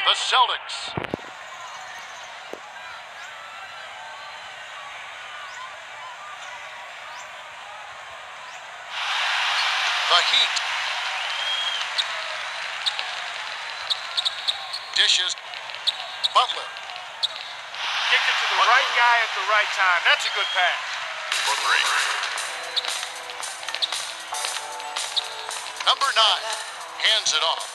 The Celtics. The Heat. Dishes. Butler. Kicked it to the right guy at the right time. That's a good pass. For three. Number 9 hands it off.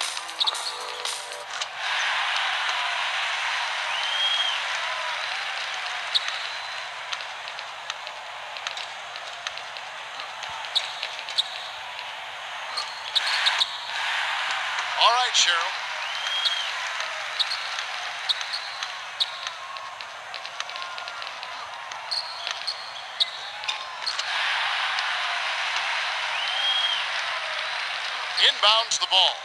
All right, Cheryl. Inbounds the ball.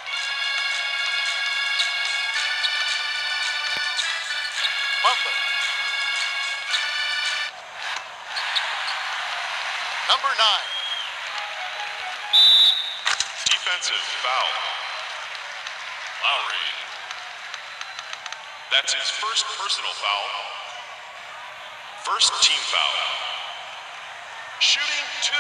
Butler. Number 9. Defensive foul. Lowry. That's his first personal foul. First team foul. Shooting 2.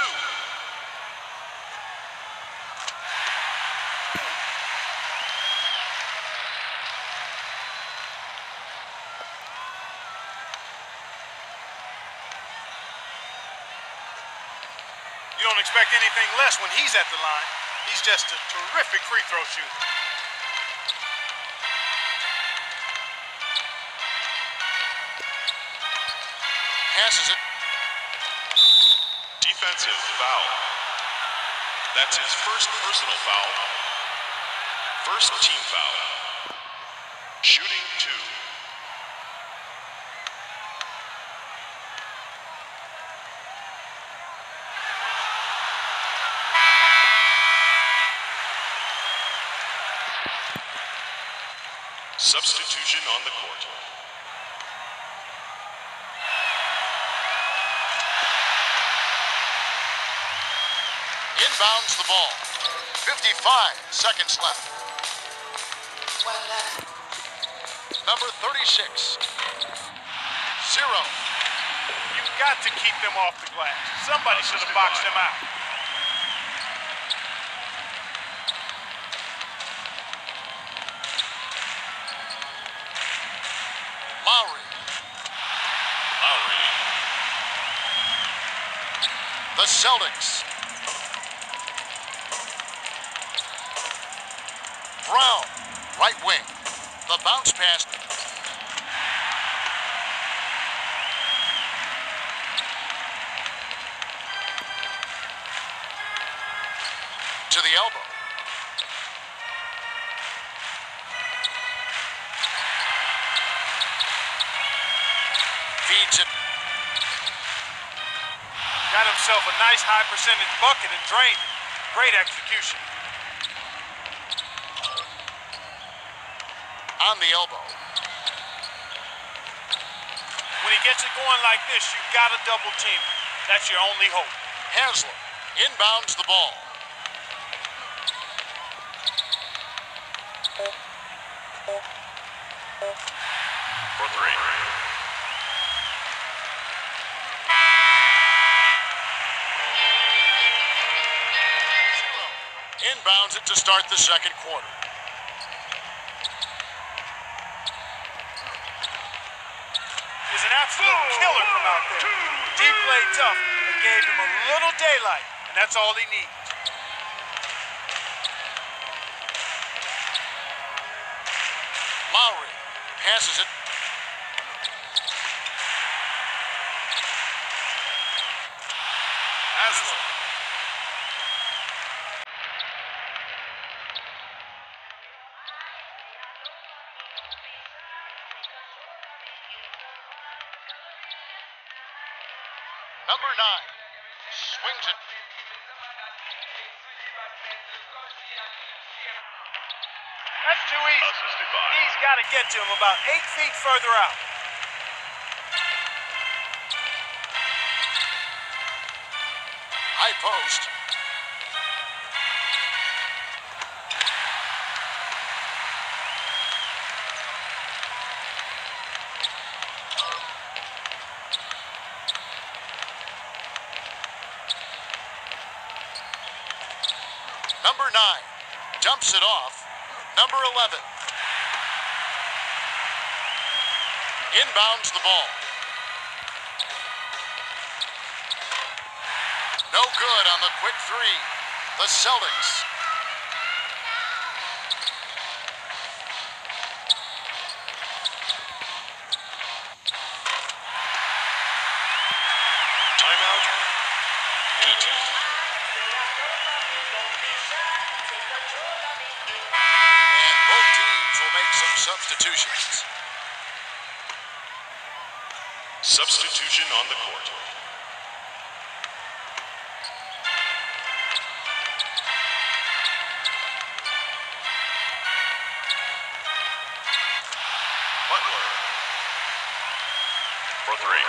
You don't expect anything less when he's at the line. He's just a terrific free throw shooter. Passes it. Defensive foul. That's his first personal foul. First team foul. Shooting 2. Substitution on the court. Inbounds the ball. 55 seconds left. Number 36. 0. You've got to keep them off the glass. Somebody should have boxed them out. Lowry. The Celtics. Brown, right wing. The bounce pass. To the elbow. Feeds it. Got himself a nice high percentage bucket and drained it. Great execution. On the elbow. When he gets it going like this, you've got to double team him. That's your only hope. Haslem inbounds the ball. For 3. Inbounds it to start the second quarter. Is an absolute killer from out there. Deep play tough and gave him a little daylight, and that's all he needs. Lowry passes it. Haslem. Number 9 swings it. That's too easy. Assisted by. He's got to get to him about 8 feet further out. High post. Number 9 dumps it off. Number 11 inbounds the ball. No good on the quick three. The Celtics. Timeout. Heat. And both teams will make some substitutions. Substitution on the court. Butler. For three.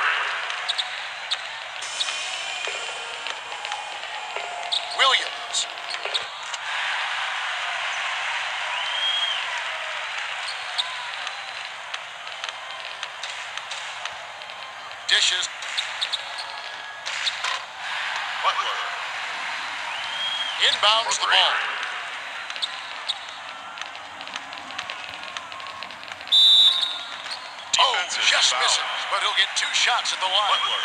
Williams. Dishes. Butler. Inbounds the ball. Oh, Defensive just foul. misses, but he'll get 2 shots at the line. Butler.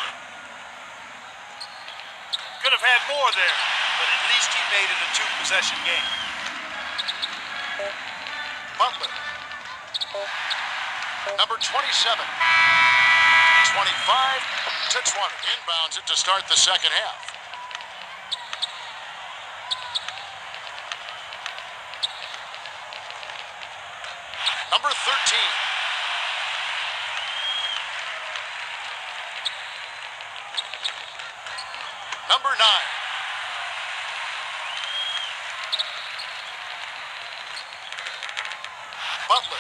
Could have had more there, but at least he made it a 2-possession game. Butler. Number 27. 25 to 20. Inbounds it to start the second half. Number 13. Number 9. Butler.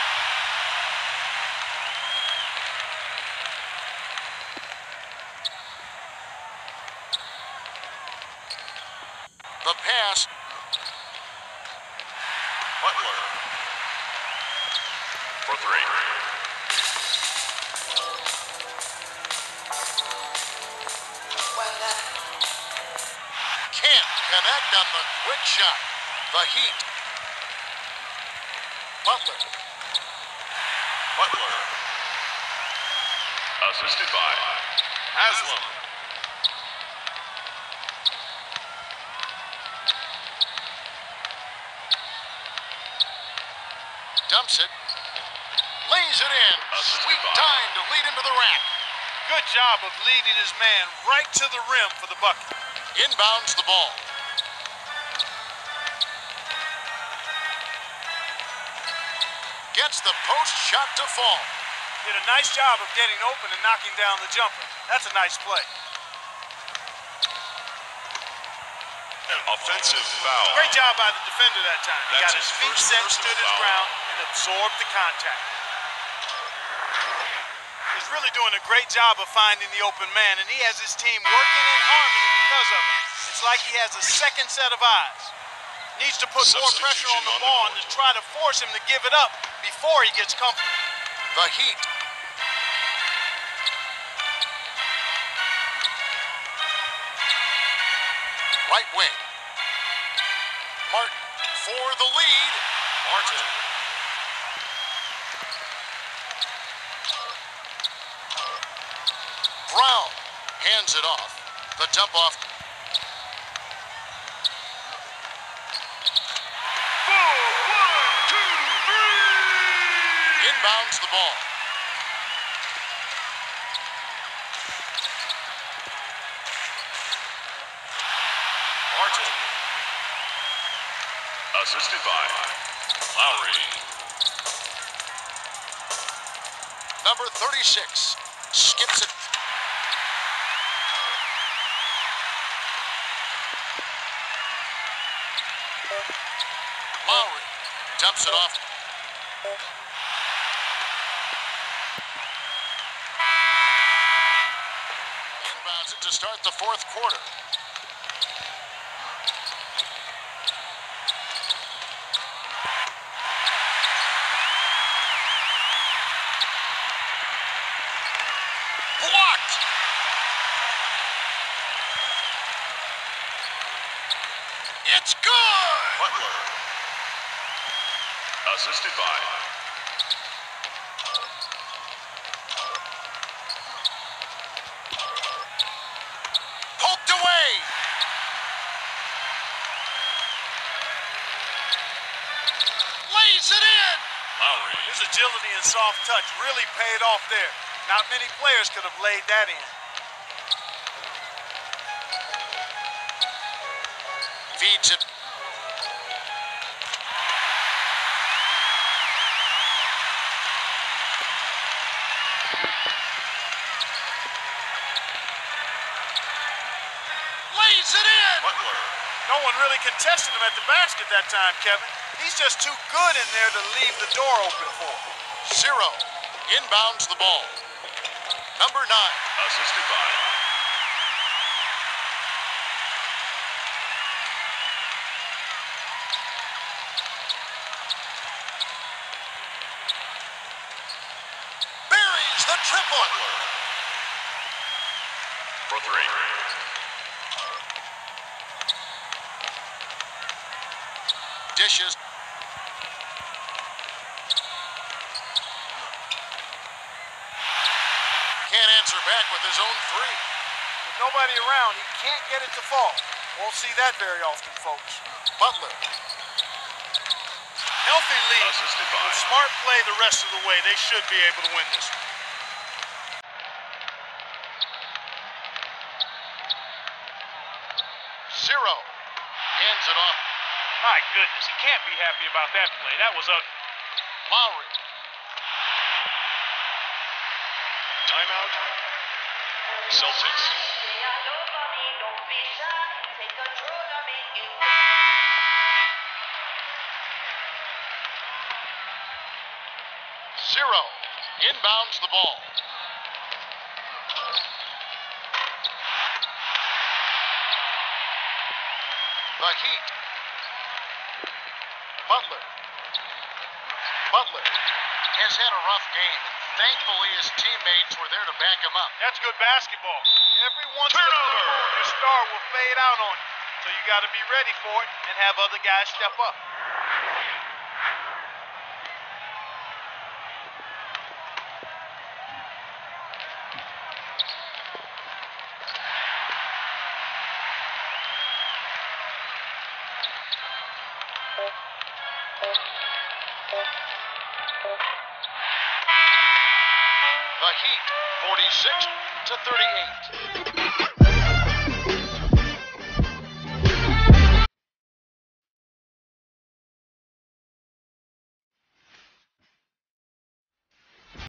The pass. Butler. For three. Can't connect on the quick shot. The Heat. Butler. Butler. Assisted by Haslam. Dumps it. Lays it in. Sweet time to lead into the rack. Good job of leading his man right to the rim for the bucket. Inbounds the ball. Gets the post shot to fall. Did a nice job of getting open and knocking down the jumper. That's a nice play. Offensive foul. Great job by the defender that time. He That's got his his feet first set, personal stood his foul. ground, and absorbed the contact. He's really doing a great job of finding the open man, and he has his team working in harmony because of it. It's like he has a second set of eyes. Needs to put more pressure on the ball and to try to force him to give it up before he gets comfortable. The Heat. Right wing. Martin for the lead. Martin. Brown hands it off. The dump off. Inbounds the ball. Martin. Assisted by Lowry. Number 36 skips it. Lowry dumps it off. Inbounds it to start the fourth quarter. Blocked. It's good. Assisted by Poked away. Lays it in. Lowry. His agility and soft touch really paid off there. Not many players could have laid that in. Feeds it. Lays it in. Butler. No one really contested him at the basket that time, Kevin. He's just too good in there to leave the door open for him. Zero. Inbounds the ball. Number 9. Assisted by Buries the triple. for 3. Dishes. Can't answer back with his own 3. With nobody around, he can't get it to fall. Won't see that very often, folks. Butler. Healthy lead. Assisted by With smart play the rest of the way, they should be able to win this. Zero. Hands it off. My goodness, he can't be happy about that play. That was ugly. Lowry. timeout. Celtics. Zero. Inbounds the ball. The Heat. Butler. Butler has had a rough game, and thankfully his teammates were there to back him up. That's good basketball. Every once in a blue moon, your star will fade out on you. So you got to be ready for it and have other guys step up. The Heat, 46 to 38.